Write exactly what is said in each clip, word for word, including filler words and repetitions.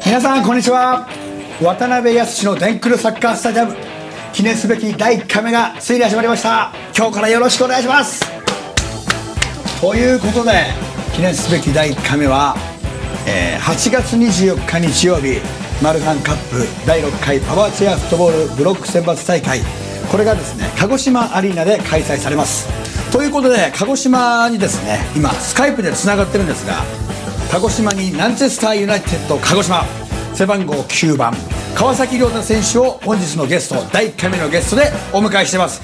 皆さんこんにちは。渡辺康の電空サッカースタジアム、記念すべきだいいっかいめがついに始まりました。今日からよろしくお願いします。ということで記念すべきだいいっかいめは、えー、はちがつにじゅうよっか日曜日、マルハンカップだいろっかいパワーチェアフットボールブロック選抜大会、これがですね鹿児島アリーナで開催されます。ということで鹿児島にですね今スカイプでつながってるんですが、鹿児島にナンチェスターユナイテッド鹿児島背番号きゅうばん川崎亮太選手を本日のゲストだいいっかいめのゲストでお迎えしています。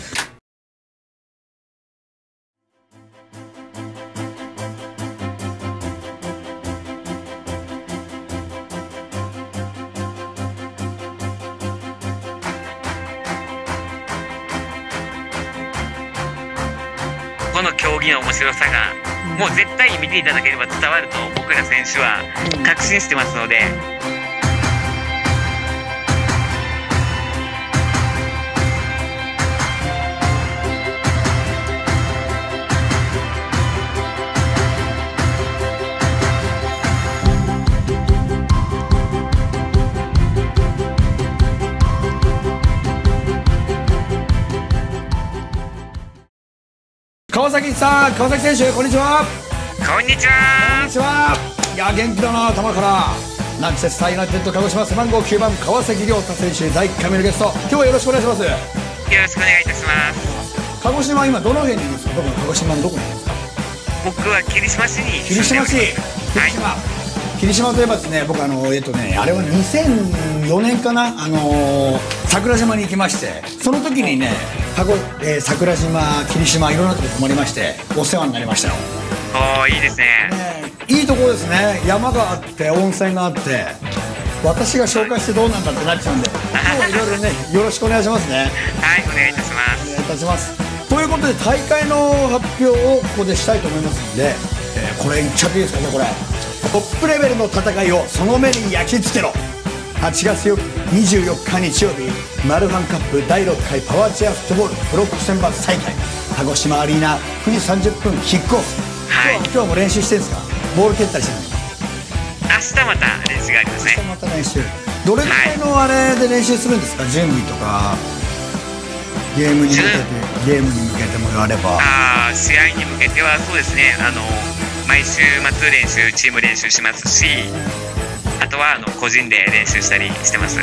この競技の面白さがもう絶対に見ていただければ伝わると僕ら選手は確信してますので、 川崎さん、川崎選手、こんにちは。 こんにちは。 こんにちは。いや元気だな、頭からナンチェスターユナイテッド鹿児島背番号きゅうばん川崎亮太選手、だいいっかいめのゲスト、今日はよろしくお願いします。よろしくお願いいたします。 鹿児島今どの辺にいるんですか。どこの鹿児島のどこにいるんですか。 僕は霧島市に霧島市、霧島、はい、霧島といえばですね、僕あのえっとねあれはにせんよねんかな、あのー、桜島に行きまして、その時にね鹿児、えー、桜島、霧島いろんなとこ泊まりましてお世話になりましたよ。 おー、いいですね。 ね、いいところですね。山があって温泉があって、私が紹介してどうなんだってなっちゃうんで、今日はいろいろねよろしくお願いしますね。 はい、お願いいたします。 お願いいたします。ということで大会の発表をここでしたいと思いますので、えー、これいっちゃっていいですかね。これトップレベルの戦いをその目に焼き付けろ。はちがつにじゅうよっか日曜日、マルハンカップだいろっかいパワーチェアフットボールブロック選抜大会、鹿児島アリーナくじさんじゅっぷんキックオフ。 はい、 今日はもう練習してるんですか。ボール蹴ったりしてるの。 明日また練習がありますね。 明日また練習。どれくらいのあれで練習するんですか。準備とかゲームに向けてゲームに向けてもやれば、 あー、試合に向けてはそうですね、あの毎週末練習、チーム練習しますし、あとはあの個人で練習したりしてます。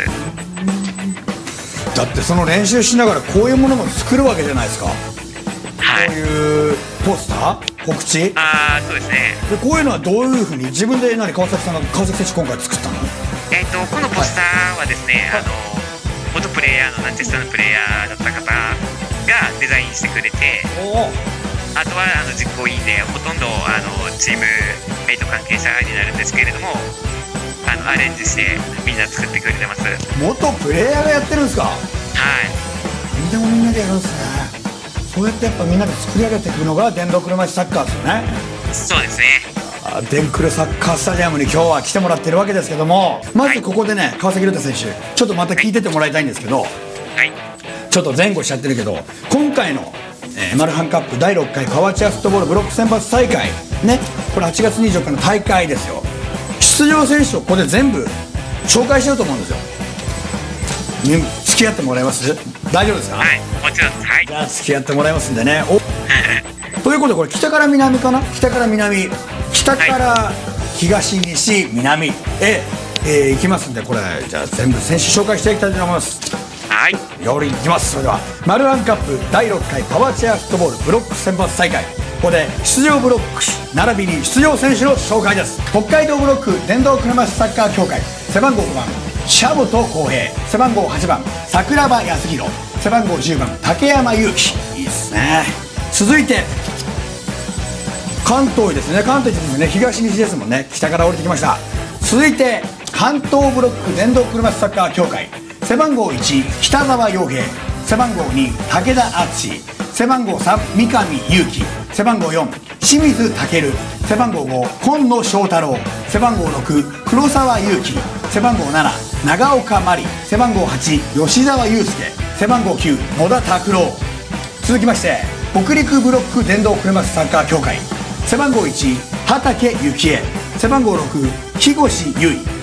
だってその練習しながらこういうものも作るわけじゃないですか。 はい、 こういうポスター、告知、 ああ、そうですね。 でこういうのはどういうふうに自分で何川崎さんが川崎選手今回作ったの。 えっとこのポスターはですね、はい、あの元プレイヤーのナンチェスターのプレイヤーだった方がデザインしてくれて、あとはあの実行委員でほとんどあのチームメイト関係者になるんですけれども、あのアレンジしてみんな作ってくれてます。 元プレイヤーがやってるんですか。はい。みんなもみんなでやるんですね。そうやってやっぱみんなで作り上げていくのが電動車椅子サッカーですよね。 そうですね。 電空サッカースタジアムに今日は来てもらってるわけですけども、まずここでね、はい、川崎亮太選手ちょっとまた聞いててもらいたいんですけど、はい、ちょっと前後しちゃってるけど、今回の、えー、マルハンカップだいろっかいパワーチェアフットボールブロック選抜大会ね、これはちがつにじゅうよっかの大会ですよ。出場選手をここで全部紹介しようと思うんですよ。付き合ってもらえます？大丈夫ですか？ はい、もちろんです。はい、 じゃあ付き合ってもらいますんでね。おということでこれ北から南かな、北から南、北から東、西、南へ、えー、行きますんで、これじゃあ全部選手紹介していきたいと思います。 はい、 よりいきます。それではマルハンカップだいろっかいパワーチェアフットボールブロック選抜大会、ここで出場ブロック並びに出場選手の紹介です。北海道ブロック電動車椅子サッカー協会背番号ごばんシャボト浩平、背番号はちばん桜庭康弘、背番号じゅうばん竹山祐希。いいですね。続いて関東ですね。関東ですね。東西ですもんね。北から降りてきました。続いて関東ブロック電動車椅子サッカー協会背番号いち北澤陽平、背番号に武田敦、背番号さん三上祐希、背番号よん清水健、背番号ご今野翔太郎、背番号ろく黒沢祐希、背番号なな長岡真理、背番号はち吉澤祐介、背番号きゅう野田拓郎。続きまして北陸ブロック電動車椅子サッカー協会背番号いち畠幸恵、背番号ろく木越優衣、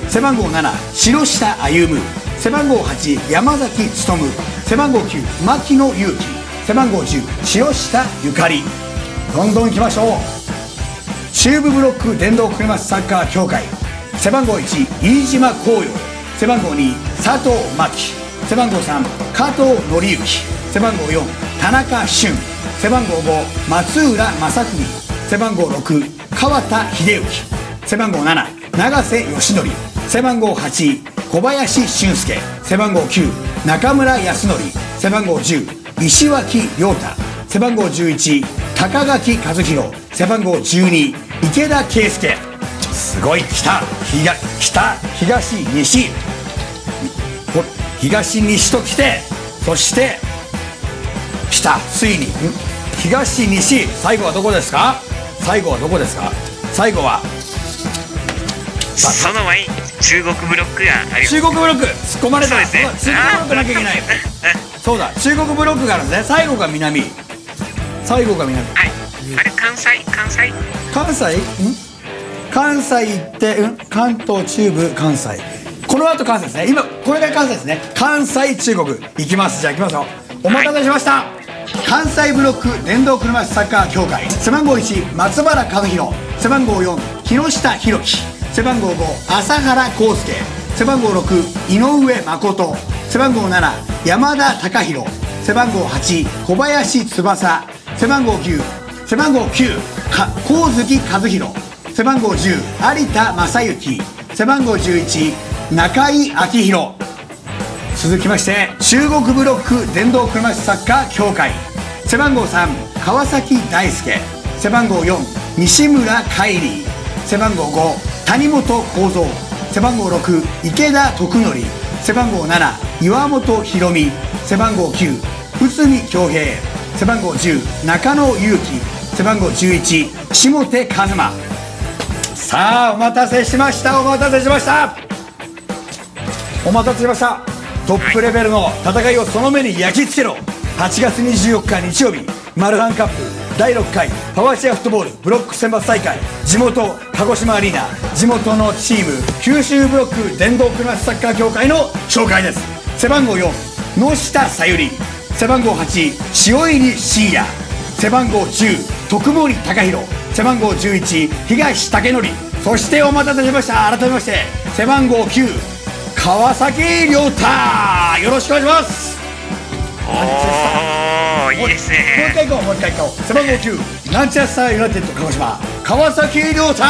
背番号なな城下歩、背番号はち山崎努、背番号きゅう牧野裕樹、背番号じゅう城下ゆかり。どんどんいきましょう。中部ブロック電動車椅子サッカー協会、背番号いち飯島光陽、背番号に佐藤真希、背番号さん加藤紀之、背番号よん田中俊、背番号ご松浦正文、背番号ろく川田秀之、背番号なな永瀬義則、背番号はち小林俊介、背番号きゅう中村康則、背番号じゅう石脇亮太、背番号じゅういち高垣和弘、背番号じゅうに池田圭介。すごい。北東北東西東西と来て、そして北、ついに東西、最後はどこですか？最後はどこですか？最後はその前に中国ブロックがあります。 中国ブロック突っ込まれた。 そうですね。 中国ブロックなきゃいけない。そうだ、中国ブロックがあるんですね。最後が南、最後が南。 はい。あれ関西関西関西ん関西行ってん関東中部関西、この後関西ですね。今これが関西ですね。関西中国行きます。じゃあ行きますよ。お待たせしました、はい、関西ブロック電動車椅子サッカー協会、背番号いち松原和弘、背番号よん木下弘樹、背番号ご朝原康介、背番号ろく井上誠、背番号なな山田貴弘、背番号はち小林翼、背番号きゅう背番号きゅう上月和弘、背番号じゅう有田正幸、背番号じゅういち中井明宏。続きまして中国ブロック電動車椅子サッカー協会、背番号さん川崎大輔、背番号よん西村海里、背番号ご谷本幸三、背番号ろく池田徳則、背番号なな岩本博美、背番号きゅう内海恭平、背番号じゅう中野祐希、背番号じゅういち下手一馬。さあお待たせしました、お待たせしましたお待たせしました。トップレベルの戦いをその目に焼き付けろ。はちがつにじゅうよっか日曜日、マルハンカップだいろっかいパワーチェアフットボールブロック選抜大会、地元鹿児島アリーナ、地元のチーム九州ブロック電動車椅子サッカー協会の紹介です。背番号よん野下さゆり、背番号はち塩入信也、背番号じゅう徳森貴弘、背番号じゅういち東武則、そしてお待たせしました、改めまして背番号きゅう川崎亮太。よろしくお願いします。 おお、いいですね。 もう一回行こう、もう一回行こう。背番号きゅうナンチャスターユナイテッド鹿児島川崎亮太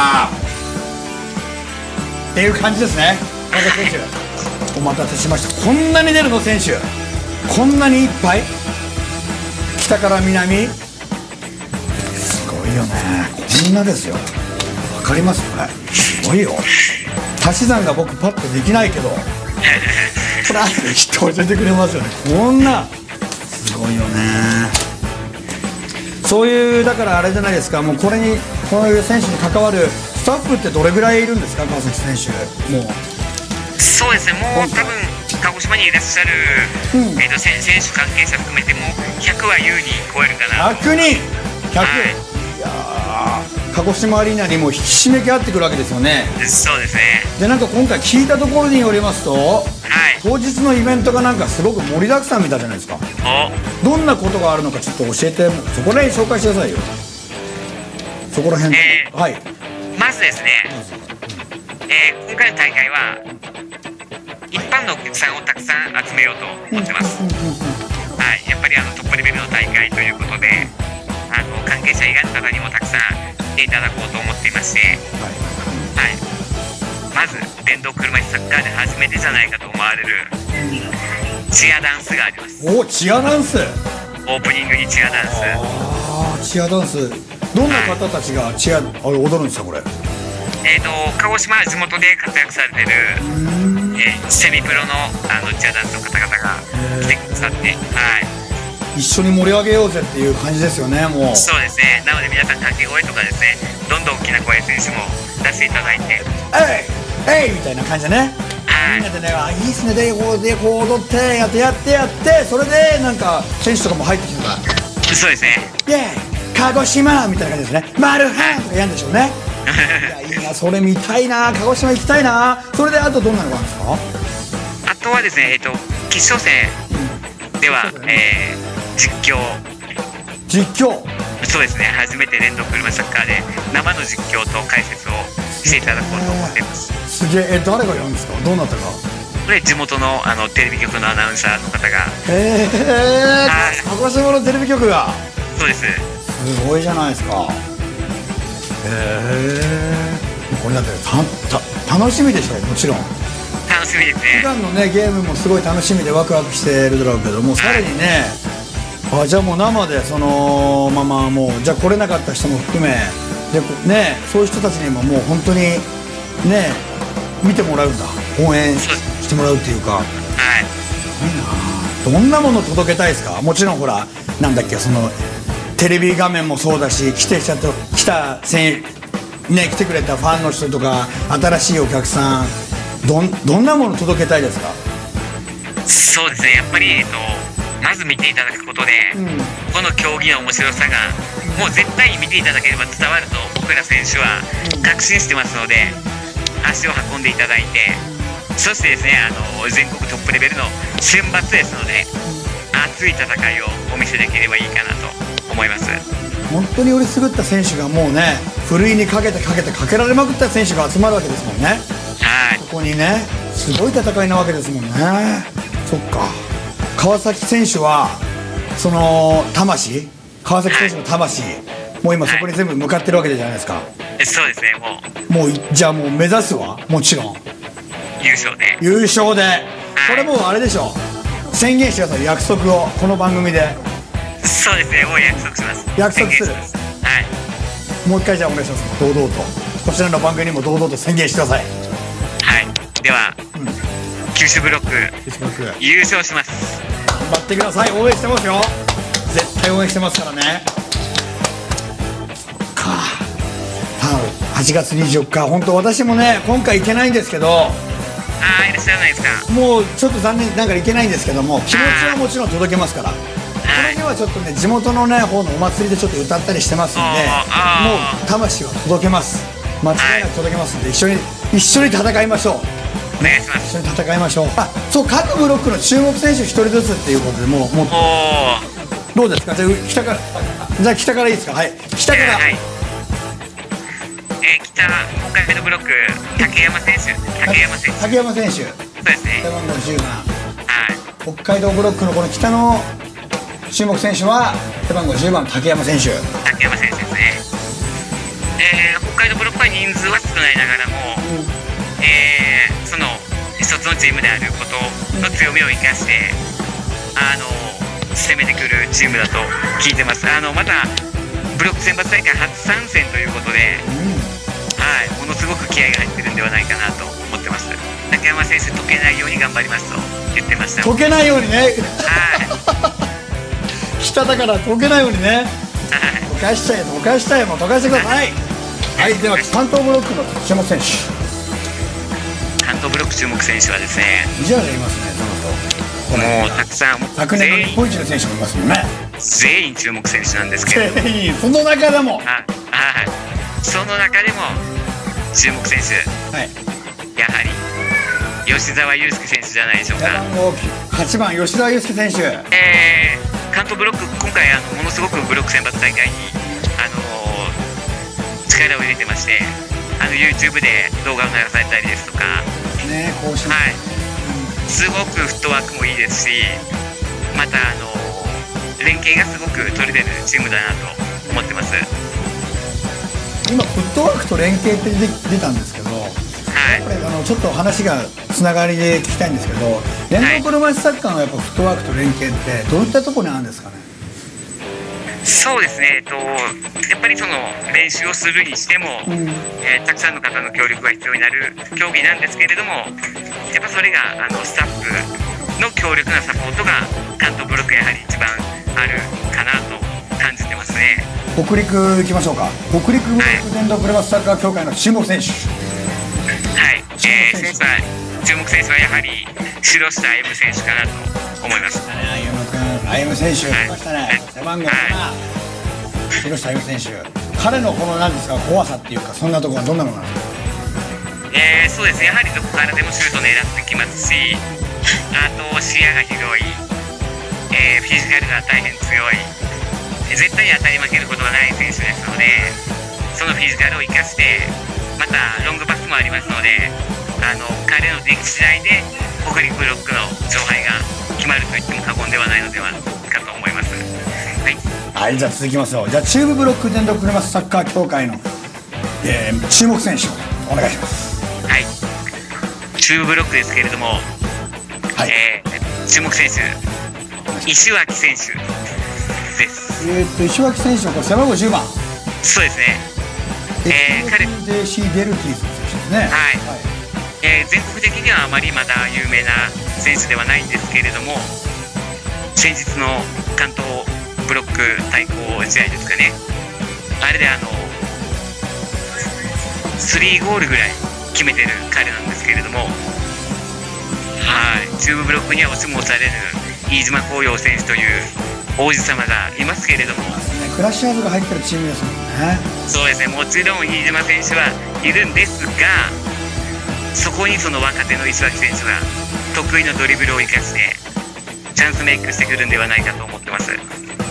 っていう感じですね。川崎選手お待たせしました。こんなに出るの選手、こんなにいっぱい、北から南、すごいよね。こんなですよ。わかりますこれ、すごいよ。足し算が僕パッとできないけどこれ後できっと教えてくれますよね。こんなすごいよね。そういうだからあれじゃないですか、もうこれにこういう選手に関わるスタッフってどれぐらいいるんですか、川崎選手。もうそうですね、もう多分鹿児島にいらっしゃる、うん、えーと選手関係者含めてもひゃくは優に超えるかな。 ひゃくにんひゃく、はい、いや鹿児島アリーナにも引き締め気合ってくるわけですよね。 そうですね。 でなんか今回聞いたところによりますと、 はい、 当日のイベントがなんかすごく盛りだくさんみたいじゃないですか。どんなことがあるのかちょっと教えて、そこら辺紹介してくださいよ。そこら辺、 えー、 はい。 まずですね、えー、今回の大会は一般のお客さんをたくさん集めようと思ってます。はい、やっぱりあのトップレベルの大会ということで、あの関係者以外の方にもたくさん来ていただこうと思っていまして、はい、はい、まず電動車椅子サッカーで初めてじゃないかと思われるチアダンスがあります。 お、チアダンス。 オープニングにチアダンス。 ああ、チアダンス。どんな方たちがチア、はい、あれ踊るんですかこれ。 えーと鹿児島地元で活躍されてる、えー、セミプロのあのチアダンスの方々が来てくださって、はい、 一緒に盛り上げようぜっていう感じですよね。もうそうですね。なので皆さん掛け声とかですね、どんどん大きな声選手も出していただいて、 えいえいみたいな感じでね、はい、みんなでね、あ、いいっすね、でこうでこう踊ってやってやってやって、それでなんか選手とかも入ってきてるから、 そうですね、 イエーイ鹿児島みたいな感じですね、マルハンとかやるんでしょうね。いや、いいや、それ見たいな、鹿児島行きたいな。それであとどんなのがあるんですか？ あとはですね、えっと決勝戦では、うん、えー、実況実況そうですね、初めて電動車サッカーで生の実況と解説をしていただこうと思っています。 すげえ。え、誰がやるんですか？どうなったか。 これ地元のあのテレビ局のアナウンサーの方が。 へえ、鹿児島のテレビ局が。 そうです。 すごいじゃないですか。へえ。これだってたた楽しみでしょ。もちろん楽しみですね。 普段のねゲームもすごい楽しみでワクワクしてるだろうけども、さらにね、あ、じゃあもう生でそのままもうじゃあ来れなかった人も含めでね、そういう人たちにももう本当にね見てもらうんだ、応援してもらうっていうか。はい。いいな。どんなもの届けたいですか？もちろんほらなんだっけ、そのテレビ画面もそうだし、来てちゃんと来た選ね来てくれたファンの人とか新しいお客さん、どんどんなもの届けたいですか？ そうですね、やっぱり、えっと、まず見ていただくことで、うん、この競技の面白さがもう絶対に見ていただければ伝わると僕ら選手は確信してますので、足を運んでいただいて、そしてですね、あの全国トップレベルの選抜ですので熱い戦いをお見せできればいいかなと思います。 本当に売りすぐった選手がもうね、ふるいにかけてかけてかけられまくった選手が集まるわけですもんね。はい。ここにね、すごい戦いなわけですもんね。そっか。川崎選手はその魂、川崎選手の魂、はい、もう今そこに全部向かってるわけじゃないですか。はい、そうですね。もうもうじゃあもう目指すはもちろん優勝で優勝で、はい、これもうあれでしょ、宣言してください、約束をこの番組で。そうですね、もう約束します。約束する。はい。もう一回じゃあお願いします。堂々とこちらの番組にも堂々と宣言してください。はい。では、うん、九州ブロック優勝します。頑張ってください。応援してますよ。絶対応援してますからね。そっか。はちがつにじゅうよっか、本当私もね今回行けないんですけど。ああ、いらっしゃらないですか。もうちょっと残念なんか行けないんですけども、気持ちはもちろん届けますから。これにはちょっとね地元のね方のお祭りでちょっと歌ったりしてますんで、もう魂は届けます。間違いなく届けますんで、一緒に一緒に戦いましょう。お願いします。一緒に戦いましょう。あ、そう、各ブロックの注目選手一人ずつっていうことで、もうもうどうですか。じゃあ北から、じゃあ北からいいですか。はい、北から、はい、えー、北、今回のブロック竹山選手、竹山選手竹山選手、そうですね、背番号じゅうばん。はい。北海道ブロックのこの北の注目選手は背番号じゅうばん竹山選手。竹山選手ですね。えー、北海道ブロックは人数は少ないながらも、うん、えー、その一つのチームであることの強みを生かして、あの攻めてくるチームだと聞いてます。あのまたブロック選抜大会初参戦ということで、うん、はい、ものすごく気合が入ってるんではないかなと思ってます。竹山選手、溶けないように頑張りますと言ってました。溶けないようにね。はい。北だから溶けないようにね。はい。溶かしちゃえ、溶かしちゃえ、もう溶かしてください。はい、はい、では関東ブロックの注目選手。関東ブロック注目選手はですね、じゃあいますね、その人もうたくさん、昨年の日本一の選手もいますもんね。全員注目選手なんですけど、全員、その中でも、はい、その中でも注目選手、はい、やはり吉澤祐介選手じゃないでしょうか。はちばん吉澤祐介選手、えー、関東ブロック今回あのものすごくブロック選抜大会に、あのー、力を入れてまして、あの YouTube で動画を流されたりですとか、ね、こうして、はい、すごくフットワークもいいですし、また、あのー、連携がすごく取れてるチームだなと思ってます。今フットワークと連携って出たんですけど、はい、やっぱりあのちょっと話がつながりで聞きたいんですけど、電動車椅子サッカーのやっぱフットワークと連携ってどういったところにあるんですかね。そうですね、えっと、やっぱりその練習をするにしても、うん、えー、たくさんの方の協力が必要になる競技なんですけれども、やっぱそれがあのスタッフの強力なサポートが関東ブロックやはり一番あるかなと感じてますね。北陸行きましょうか。北陸ブロック電動車椅子サッカー協会の注目選手。はい、えー、選手は注目選手はやはり白下歩夢選手かなと思います。歩夢君、歩夢選手、来ましたね。背番号なな、白下歩夢選手。彼のこの何ですか、怖さっていうか、そんなところはどんなものなんですか。 えー、そうですね、やはりどこからでもシュート狙ってきますし、あと視野が広い、えー、フィジカルが大変強い、絶対に当たり負けることがない選手ですので、そのフィジカルを生かして、またロングパスもありますので、あの彼の出来次第で北陸ブロックの勝敗が決まると言っても過言ではないのではかと思います。はい、 はい、じゃあ続きますよ。じゃあ中部ブロック電動車サッカー協会の、えー、注目選手をお願いします。 はい、中部ブロックですけれども、はい、えー、注目選手、石脇選手です。 えー、っと石脇選手はこれ背番号じゅうばん。 そうですね。えー、彼デーシー デルティ選手ですね。はい、はい、 えー、全国的にはあまりまだ有名な選手ではないんですけれども、先日の関東ブロック対抗試合ですかね、あれであのスリーゴールぐらい決めてる彼なんですけれども、はい、中部ブロックには押しも押される飯島紅葉選手という王子様がいますけれども、 クラッシャーズが入ってるチームですもんね。 そうですね、もちろん飯島選手はいるんですが、そこにその若手の石脇選手が得意のドリブルを生かしてチャンスメイクしてくるんではないかと思ってます。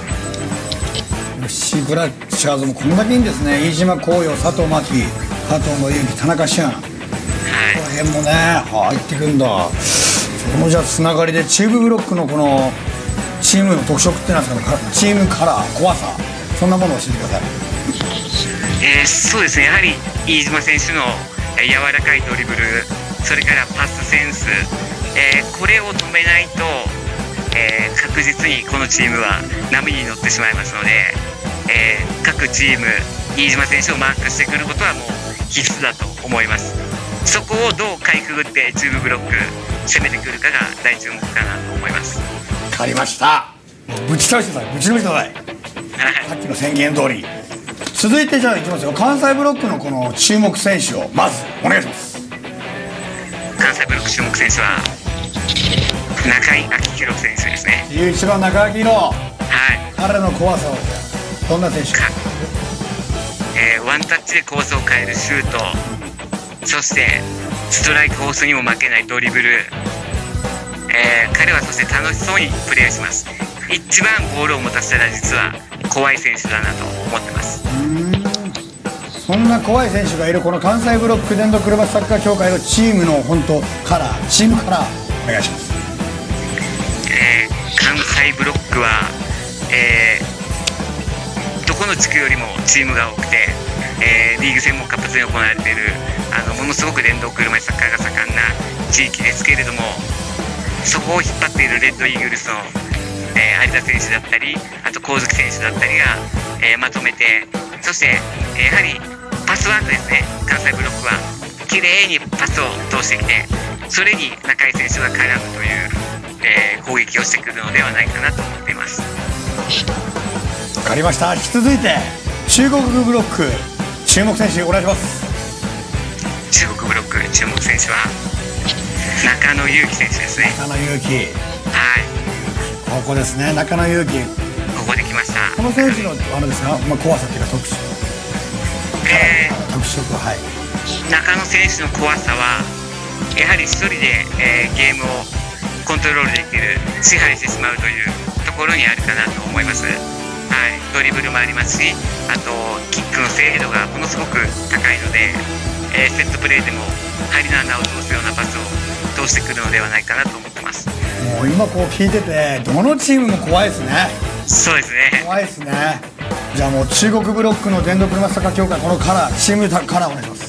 シークラッシャーズもこんだけいいんですね。飯島紅葉、佐藤真希、加藤紀之、田中俊、はい、この辺もね入ってくるんだ。そのじゃあつながりで中部ブロックのこのチームの特色ってなんですかね、チームカラー、怖さ、そんなものを教えてください。 えー、そうですね、やはり飯島選手の柔らかいドリブル、それからパスセンス、えー、これを止めないと、えー、確実にこのチームは波に乗ってしまいますので、えー、各チーム飯島選手をマークしてくることはもう必須だと思います。そこをどうかいくぐって中部ブロック攻めてくるかが大注目かなと思います。 わかりました。ぶち倒してください、ぶちのめしてください。さっきの宣言通り。続いてじゃあいきますよ。関西ブロックのこの注目選手をまずお願いします。 関西ブロック注目選手は中井昭弘選手ですね。 じゅういちばん中井宏、はい、彼の怖さをどんな選手か、 えー、ワンタッチでコースを変えるシュート、そしてストライクコースにも負けないドリブル、えー、彼はそして楽しそうにプレーします。一番ボールを持たせたら実は怖い選手だなと思ってます。 うーん、そんな怖い選手がいるこの関西ブロック電動車サッカー協会のチームの本当カラー、チームカラーお願いします。 えー、関西ブロックは、えー、どこの地区よりもチームが多くて、えー、リーグ戦も活発に行われているあのものすごく電動車椅子サッカーが盛んな地域ですけれども、そこを引っ張っているレッドイーグルスの、えー、有田選手だったり、あと上月選手だったりが、えー、まとめて、そして、えー、やはりパスワークですね。関西ブロックは綺麗にパスを通してきて、それに中井選手が絡むという、えー、攻撃をしてくるのではないかなと思っています。 わかりました。引き続いて中国ブロック注目選手お願いします。 中国ブロック注目選手は中野佑樹選手ですね。 中野佑樹、はい、ここですね。中野佑樹、 ここで来ました。 この選手のあれですか、まあ、怖さっていうか特殊、えー、特色、はい、 中野選手の怖さはやはり一人で、えー、ゲームをコントロールできる、支配してしまうというところにあるかなと思います。はい、ドリブルもありますし、あとキックの精度がものすごく高いので、えー、セットプレーでも針の穴を通すようなパスを通してくるのではないかなと思ってます。 もう今こう聞いててどのチームも怖いですね。 そうですね、 怖いですね。じゃあもう中国ブロックの電動車サッカー協会、このカラー、チームカラーお願いします。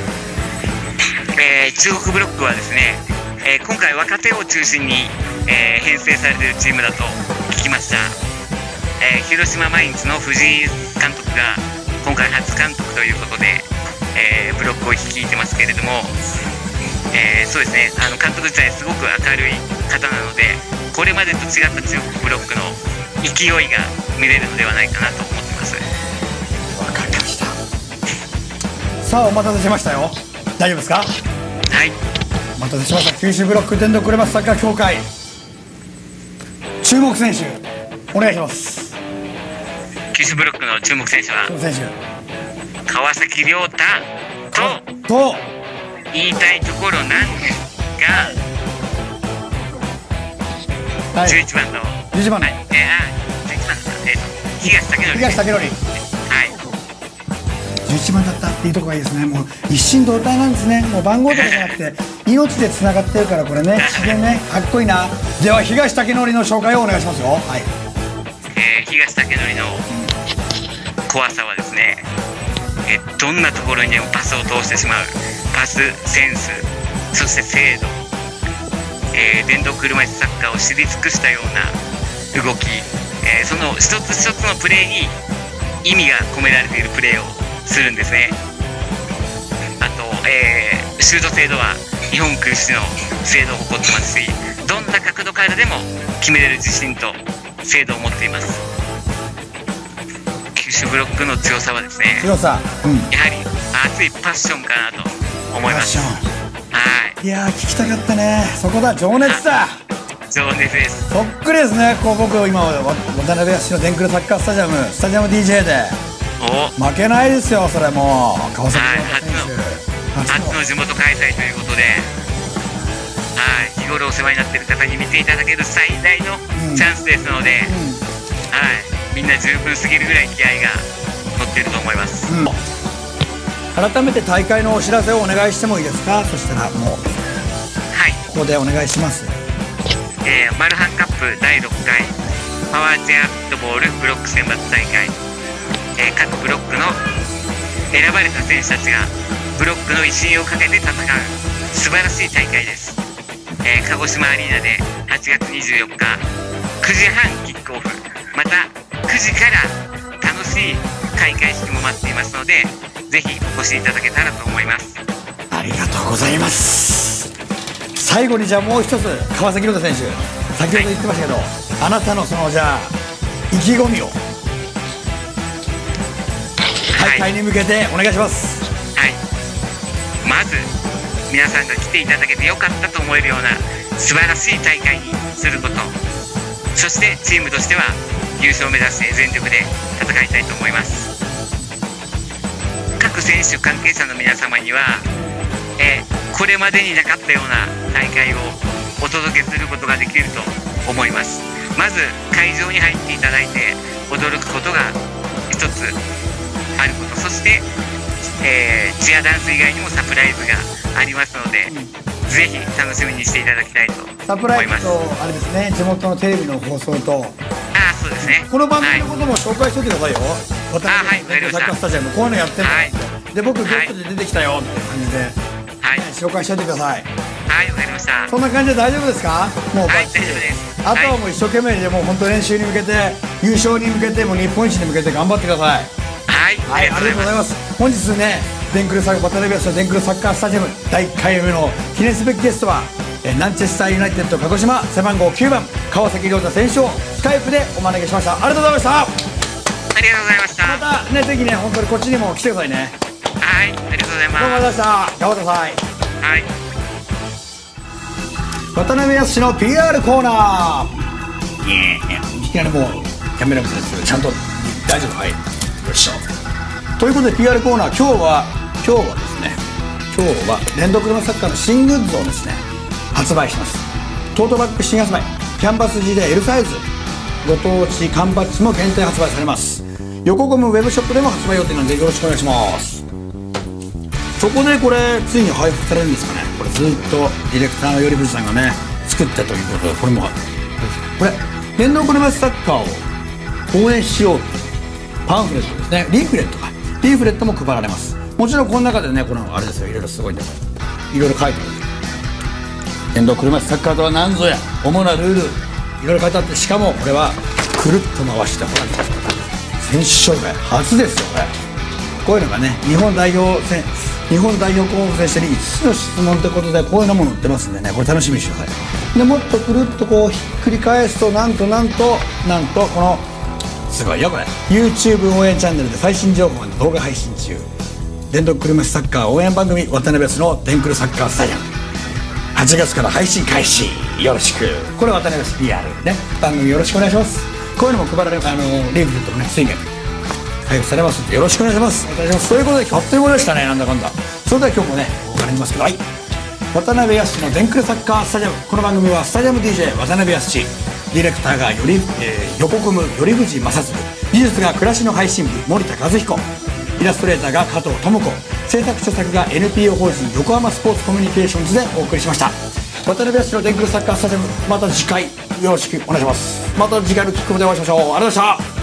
えー、中国ブロックはですね、えー、今回若手を中心に、えー、編成されているチームだと聞きました。えー、広島マインツの藤井監督が今回初監督ということで、えー、ブロックを率いてますけれども、えー、そうですね、あの監督自体すごく明るい方なので、これまでと違った中国ブロックの勢いが見れるのではないかなと思ってます。 わかりました。さあお待たせしましたよ。大丈夫ですか？はい、お待たせしました。九州ブロック電動車サッカー協会注目選手お願いします。 九州ブロックの注目選手は選手川崎亮太とと言いたいところなんが、 はい、 じゅういちばんのじゅういちばんの、 はい、えー、あじゅういちばんの、えー、東武則、 東武則、はい、じゅういちばんだったっていうところがいいですね。もう一心同体なんですね。もう番号とかじゃなくて命でつながってるから、これね、自然ね、かっこいいな。では東武則の紹介をお願いしますよ。はい、 えー、東武則の怖さはですね、えー、どんなところにでもパスを通してしまうパスセンス、そして精度、えー、電動車椅子サッカーを知り尽くしたような動き、えー、その一つ一つのプレーに意味が込められているプレーをするんですね。あと、えー、シュート精度は日本屈指の精度を誇ってますし、どんな角度からでも決めれる自信と精度を持っています。九州ブロックの強さはですね、 強さ、うん、 やはり熱いパッションかなと思います。はい、 いやー、聞きたかったね。そこだ、情熱だ。 情熱です。 そっくりですね。こう僕今渡辺康の電空サッカースタジアムスタジアム ディージェー で負けないですよ。それもう川崎初の初の地元開催ということで、はい、日頃お世話になっている方に見ていただける最大のチャンスですので、うんうん、はい、みんな十分すぎるぐらい気合が乗っていると思います。うん、 改めて大会のお知らせをお願いしてもいいですか。そしたらもう、はい、ここでお願いします。 えー、マルハンカップだいろっかいパワーチェアフットボールブロック選抜大会、えー、各ブロックの選ばれた選手たちがブロックの威信をかけて戦う素晴らしい大会です。えー、鹿児島アリーナではちがつにじゅうよっかくじはんキックオフ、またくじから楽しい開会式も待っていますので、ぜひお越しいただけたらと思います。 ありがとうございます。最後にじゃあもう一つ、川崎亮太選手、先ほど言ってましたけど、はい、あなたのそのじゃあ意気込みを大会に向けてお願いします。 はい、まず皆さんが来ていただけてよかったと思えるような素晴らしい大会にすること、そしてチームとしては優勝を目指して全力で戦いたいと思います。各選手関係者の皆様には、えーこれまでになかったような大会をお届けすることができると思います。まず会場に入っていただいて驚くことが一つあること、そして、えー、チアダンス以外にもサプライズがありますので、うん、ぜひ楽しみにしていただきたいと思います。 サプライズとあれですね、地元のテレビの放送と、 ああそうですね、 この番組のことも紹介しておいてくださいよ。 渡辺のサッカースタジアムこういうのやってるの、はい、で僕ゲストで出てきたよって感じで。はい、紹介しておいてください。 はい、わかりました。 そんな感じで大丈夫ですか。もう、 はい、大丈夫です。 あとはもう一生懸命でもう本当練習に向けて優勝に向けても日本一に向けて頑張ってください。 はい、 はい、ありがとうございます。本日ね、電空サッカー渡辺康の電空サッカースタジアムだいいっかいめの記念すべきゲストはえナンチェスターユナイテッド鹿児島背番号きゅうばん川崎亮太選手をスカイプでお招きしました。ありがとうございました。 ありがとうございました。 またね、ぜひね、本当にこっちにも来てくださいね。 はい、ありがとうございます。 どうもありがとうございました。頑張ってください。 はい、 渡辺康の ピーアール コーナー。いきなりもうキャメラ見せですけどちゃんと大丈夫。はい、よいしょ。ということで ピーアール コーナー、今日は今日はですね今日は電動車サッカーの新グッズをですね発売します。トートバッグ新発売、キャンバス ジー で L サイズ、ご当地缶バッジも限定発売されます。横ゴムウェブショップでも発売予定なのでよろしくお願いします。そこでこれついに配布されるんですかね。これずっとディレクターの頼藤さんがね作ったということで、これもこれ電動車椅子サッカーを応援しようとパンフレットですね、リーフレットかリーフレットも配られます。もちろんこの中でね、このあれですよ、いろいろすごいんだからいろいろ書いてある。電動車椅子サッカーとは何ぞや、主なルールいろいろ書いてあって、しかもこれはくるっと回してほら選手紹介初ですよ。これこういうのがね、日本代表戦日本代表候補選手にいつつの質問ということでこういうのも載ってますんでね、これ楽しみにしてください。でもっとくるっとこうひっくり返すと、なんとなんとなんとこのすごいよこれ YouTube 応援チャンネルで最新情報の動画配信中、電動車椅子サッカー応援番組渡辺康の電空サッカースタジアムはちがつから配信開始、よろしく。これ渡辺康 ピーアール ね、番組よろしくお願いします。こういうのも配られる、あのリーフレットもねついに配布されますのでよろしくお願いします。お願いします。ということであっという間でしたね、なんだかんだ。それでは今日もねからにいますけど、はい、渡辺康の電空サッカースタジアム。この番組はスタジアム ディージェー 渡辺康、ディレクターがより、えー、横組む頼藤正嗣、技術が暮らしの配信部森田和彦、イラストレーターが加藤智子、制作著作が エヌピーオー 法人横浜スポーツコミュニケーションズでお送りしました。渡辺康の電空サッカースタジアム、また次回よろしくお願いします。また次回のキックオフでお会いしましょう。ありがとうございました。